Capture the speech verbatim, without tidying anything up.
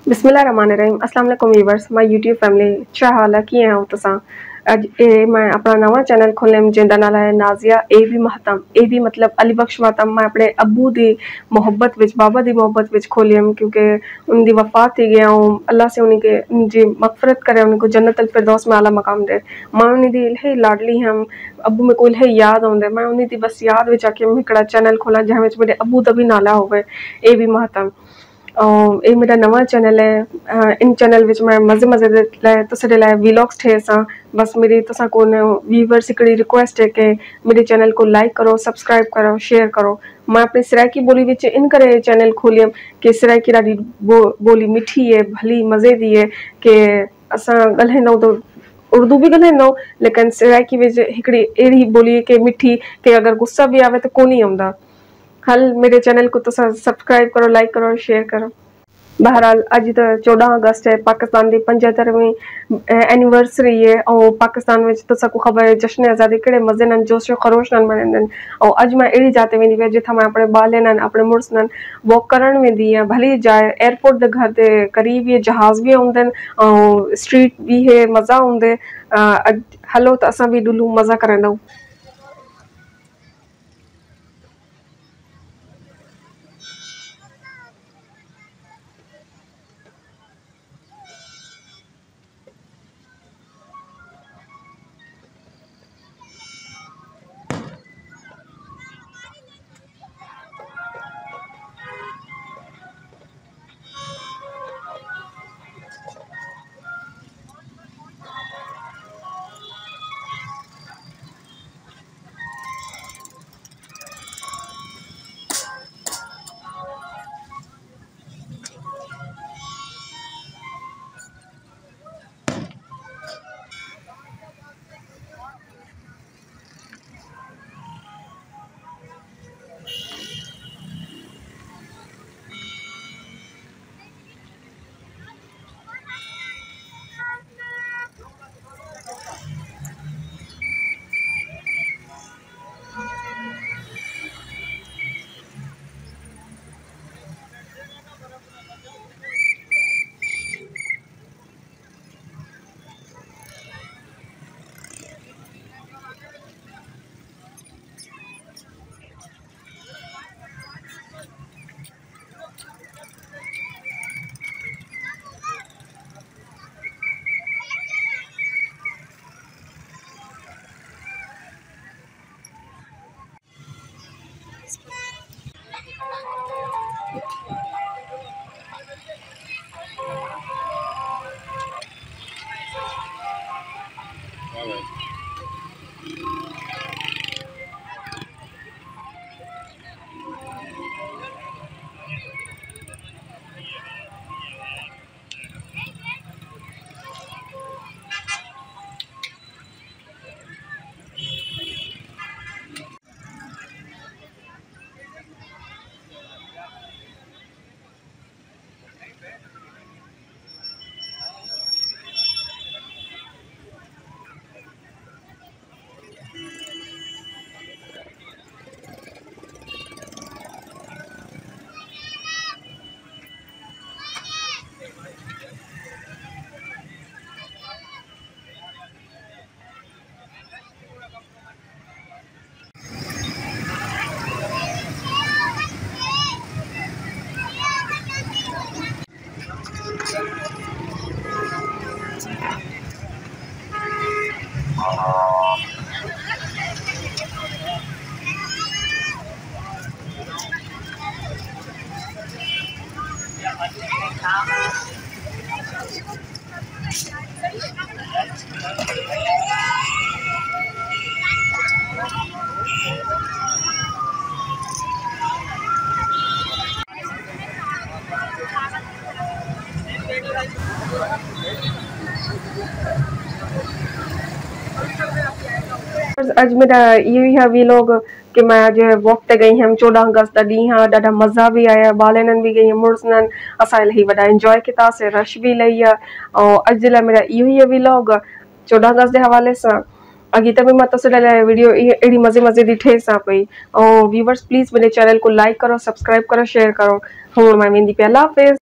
बिस्मिल्लाहिर्रहमानिर्रहीम। अस्सलाम वालेकुम व्यूअर्स, माय यूट्यूब फैमिली। क्या हाल है, किए हो तुसा? अज ए मैं अपना नवा चैनल खोले जिंदा नाल है नाजिया ए बी महतम। ए बी मतलब अली बख्श महतम। मैं अपने अब्बू दी मोहब्बत विच, बाबा दी मोहब्बत विच खोलियम क्योंकि उनकी वफात थी गया हूँ। अल्लाह से उनके उनकी मगफरत करे, उनको जन्नत अल फिरदौस में आला मकाम दे। मैं उन्हीं दी इल्हे लाडली हम। अब्बू में कोई इल्हे याद आउंदे, मैं उन्हीं दी बस याद विच आके हिकड़ा चैनल खोला जहाँ विच मेरे अब्बू दा भी नाला होवे ए बी महतम। और ये मेरा नवा चैनल है। इन चैनल विच मैं मजे मजे दे लाए तुसाडे लाए व्लॉग्स ठे सा। बस मेरी तुसा को व्यूअर्स की रिक्वेस्ट है कि मेरे चैनल को लाइक करो, सब्सक्राइब करो, शेयर करो। मैं अपनी सराइकी बोली विच इन करे चैनल खोलियम कि सराइकी ॾाढी बो, बोली मिठी है, भली मज़े दी है कि असां ॻाल्हाईंदा तो उर्दू भी ॻाल्हाईंदा, लेकिन सराइकी विच हिकड़ी अहिड़ी बोली है कि मिठी कि अगर गुस्सा भी आवे तो कोनी आउंदा। हल मेरे चैनल को तो सब्सक्राइब करो, लाइक करो, शेयर करो। बहरहाल अज तो चौदह अगस्त है, पाकिस्तान की पंजहत्तरवीं एनिवर्सरी है। और पाकिस्तान में तो सबको खबर है जश्न आज़ादी केड़े मजे न जोशो खरोश न मनाइंदा। और अज मैं अड़ी जाते वेंदी पे जिथा मैं अपने बाले न अपने मुड़स न वॉक करण वेंदी है। भली जाए एयरपोर्ट के घर के करीब ही जहाज भी आउंदन और स्ट्रीट भी है, मजा आउंदे। हलो तो असा भी डुलू मजा करंदा। अज मेरा यही है व्लॉग कि मैं अज वॉक ते गई हम। चौदह अगस्त का डी हाँ, ॾाढा मज़ा भी आया, बालन भी गई मुड़सन असा इलाही वॾा इंजॉय किया से, रश भी लही है। और अज जे लाइ मेरा इहो ही व्लॉग चौदह अगस्त के हवाले से। अॻिते भी मैं तुसां लाइ वीडियो अहिड़ी मज़े मज़े दी ठे सा पई। और व्यूअर्स प्लीज़ मेरे चैनल को लाइक करो, सब्सक्राइब करो, शेयर करो। हुण मैं वेंदी पे। अल्लाह हाफ़िज़।